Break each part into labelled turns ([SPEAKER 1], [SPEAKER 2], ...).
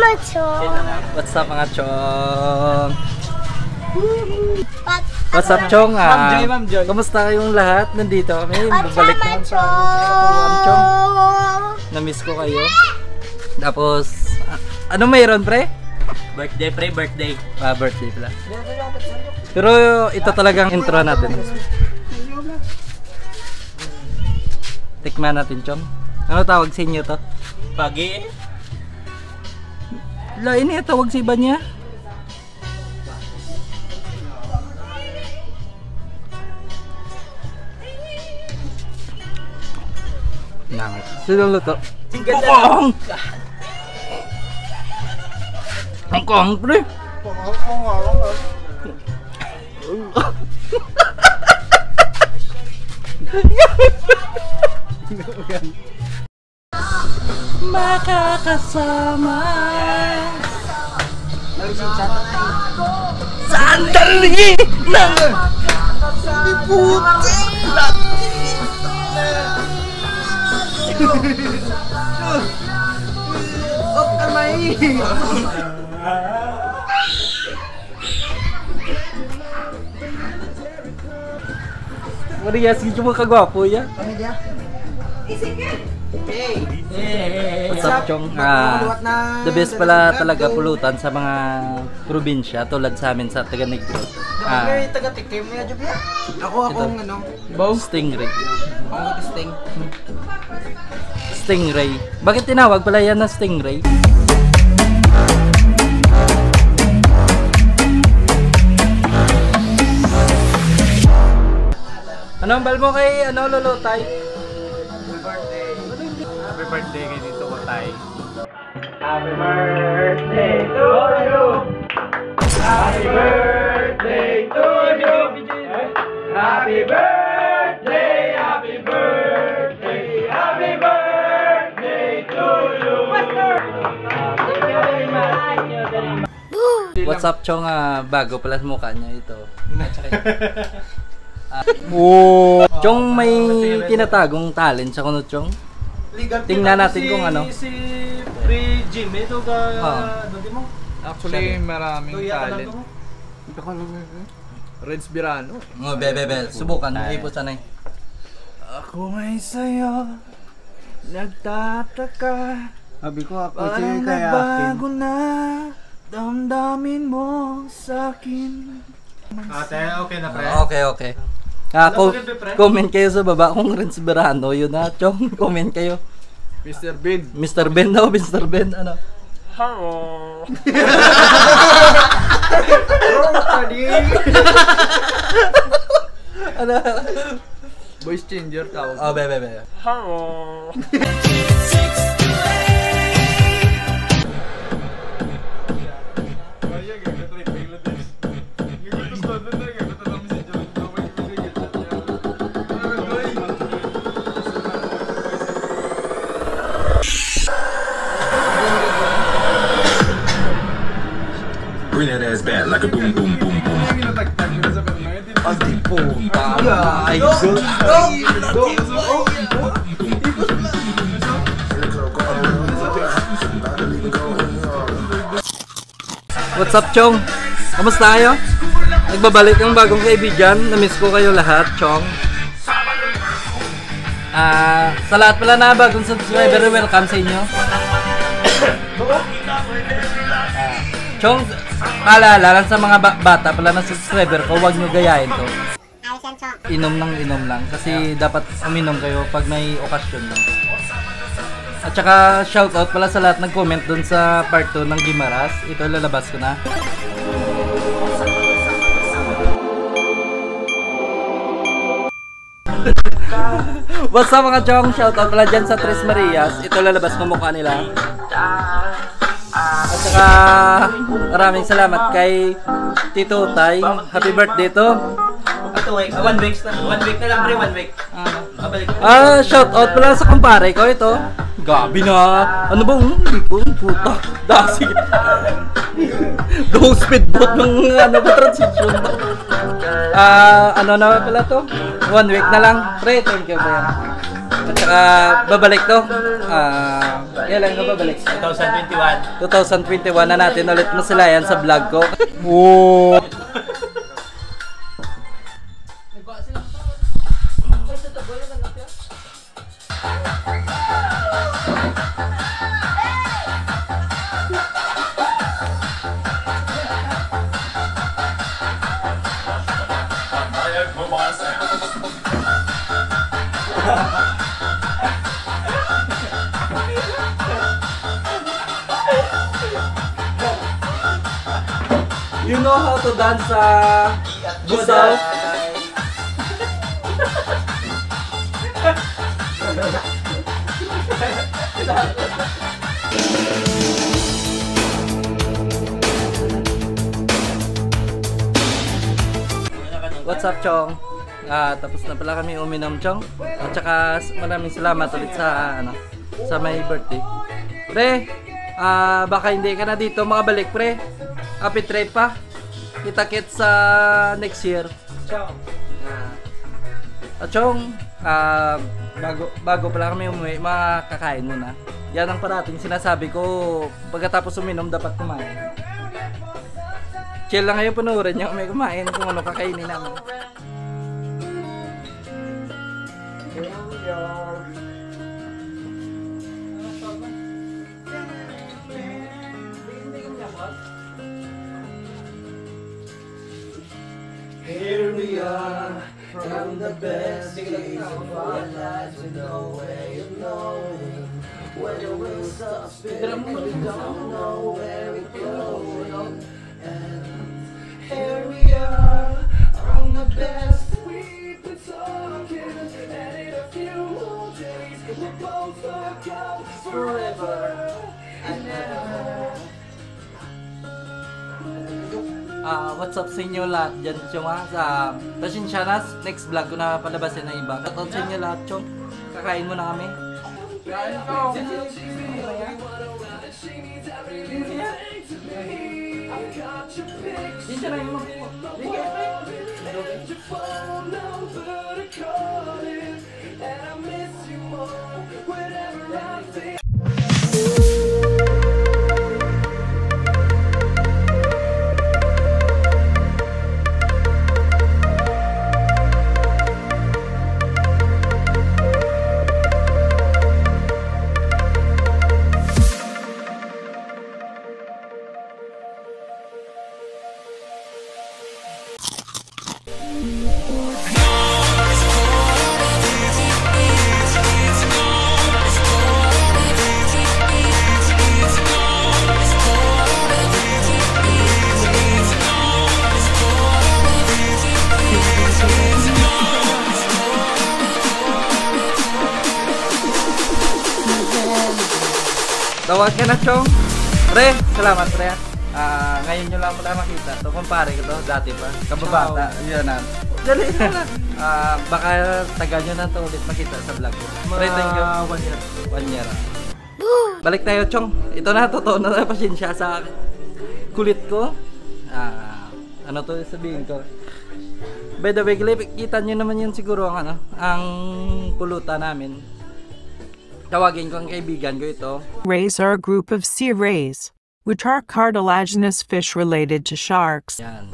[SPEAKER 1] mga chong?
[SPEAKER 2] What's up mga chong? What's up chong?
[SPEAKER 3] Ma'am Joy.
[SPEAKER 2] Kamusta kayong lahat? Nandito kami. Babalik naman sa chong. Na-miss ko kayo. Tapos, ano mayroon pre?
[SPEAKER 3] Birthday pre, birthday.
[SPEAKER 2] Birthday pala. Pero ito talagang intro natin. Tikman natin chong. Ano tawag sa inyo to?
[SPEAKER 3] Pagi.
[SPEAKER 2] Lain eh, tawag sa iba niya. Nangit. Sino luto? Pokong! Pokong, pre! Makakasama sandali ng puti op kamay Maria, sige mo kagwapo ya. What's up, Chong? The best pala talaga pulutan sa mga probinsya tulad sa amin sa Taga-Negros.
[SPEAKER 3] Akong ano?
[SPEAKER 2] Stingray.
[SPEAKER 3] Ako sting.
[SPEAKER 2] Stingray. Bakit tinawag pala yan na stingray? Ano ang bal mo kay Lulutay?
[SPEAKER 3] Happy birthday kay DescriptionStingrays.
[SPEAKER 2] Happy birthday to you. Happy birthday to you. Happy birthday, happy birthday, happy birthday to you. What's up, Chong? Bago pala sa mukha niya ito. Chong, may tinatagong talent sa kunot, Chong. Tingnan natin kung ano.
[SPEAKER 3] Si Pre-Jim, ito ka, ano di mo?
[SPEAKER 4] Actually, maraming talent. Renz Birano.
[SPEAKER 2] Bebe, subukan. Ipo sanay.
[SPEAKER 4] Ako may sayo, nagtataka.
[SPEAKER 3] Sabi ko ako
[SPEAKER 4] parang nagbago na, damdamin mo sa'kin.
[SPEAKER 3] Ate, okay na pre?
[SPEAKER 2] Okay. Comment kayo sa baba kung Renz Birano yun na, Chong. Comment kayo.
[SPEAKER 4] Mr. Ben.
[SPEAKER 2] Mr. Ben daw, Mr. Ben, ano?
[SPEAKER 4] Hello.
[SPEAKER 2] Ano?
[SPEAKER 4] Voice changer tawag.
[SPEAKER 2] Oh, bebe.
[SPEAKER 4] Hello.
[SPEAKER 5] Bring that ass back like a boom boom boom boom.
[SPEAKER 2] What's up, Chong? Kamusta kayo? Nagbabalik ang bagong kaibigan. Na-miss ko kayo lahat, Chong. Sa lahat pala na bagong subscriber, welcome sa inyo. Chong, paalala lang sa mga bata pala na subscriber ko, huwag nyo gayahin to. Inom lang kasi dapat uminom kayo pag may okasyon lang. At saka shoutout pala sa lahat nag-comment dun sa part 2 ng Gimaras. Ito lalabas ko na. What's up mga Chong? Shoutout pala dyan sa Tres Marias. Ito lalabas ko mukha nila. At saka maraming salamat kay TalentedPreRain. Happy birthday to.
[SPEAKER 3] 1 week na lang pre, 1 week.
[SPEAKER 2] Shout out pala sa kumpare ko ito. Gabi na. Ano ba? Hindi ko puta. Dasig. Go speedboat ng ano ba transition ba? Ano na pala to? 1 week na lang. Pre, thank you ba yan? At saka babalik to. Kailan ka babalik?
[SPEAKER 3] 2021.
[SPEAKER 2] 2021 na natin ulit masilayan sa vlog ko. Wow! You know how to dance sa busaw? What's up, Chong? Tapos na pala kami uminom, Chong. At saka maraming salamat ulit sa sa may birthday. Pre, baka hindi ka na dito makabalik, pre. Happy trip pa. Kita-kits sa next year.
[SPEAKER 3] Ciao.
[SPEAKER 2] At Chong, bago pala kami umuwi, makakain muna. Yan ang parating sinasabi ko, pagkatapos uminom dapat kumain. Chill lang ngayon, panoorin niyo kami kumain kung ano kakainin namin. Here we are, from the best days of our lives, with no way of knowing when the will stop spinning, we don't know where we're going. And here we are, from the best we've been talking, and in a few more days, we'll both look up forever and ever. What's up sa inyo lahat dyan, Chong, sa pasensya na, next vlog ko na palabasin na iba. Shoutout sa inyo lahat, Chong. Kakain mo na kami. Kain ko! Diyan na yung tawag ka na, Chong. Pre, salamat, pre. Ngayon nyo lang mula makita. So, kumpare ko to, dati pa. Kababata. Yun na. Dali na. Baka tagal nyo na to ulit makita sa vlog ko. Pre, thank you.
[SPEAKER 3] 1 year.
[SPEAKER 2] 1 year. Balik tayo, Chong. Ito na, totoo na pasensya sa kulit ko. Ano to sabihin ko? By the way, kita nyo naman yun siguro ang ang pulutan namin. Tawagin ko ang kaibigan ko ito.
[SPEAKER 1] Rays are a group of sea rays, which are cartilaginous fish related to sharks.
[SPEAKER 2] Yan.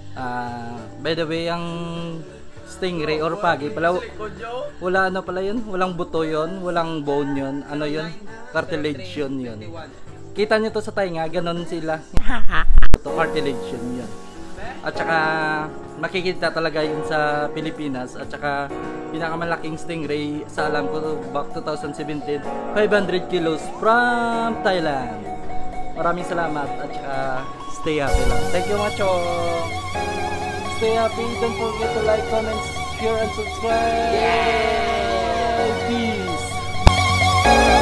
[SPEAKER 2] By the way, ang stingray or pagi pala, wala pala yun, walang buto yun, walang bone yun, ano yun, cartilage yun. Kita nyo to sa tainga, ganon sila. Ito, cartilage yun. At saka makikita talaga yun sa Pilipinas. At saka pinakamalaking stingray sa alam ko back 2017, 500 kilos from Thailand. Maraming salamat at saka stay happy lang. Thank you much. Stay happy. Don't forget to like, comment, share, and subscribe. Peace.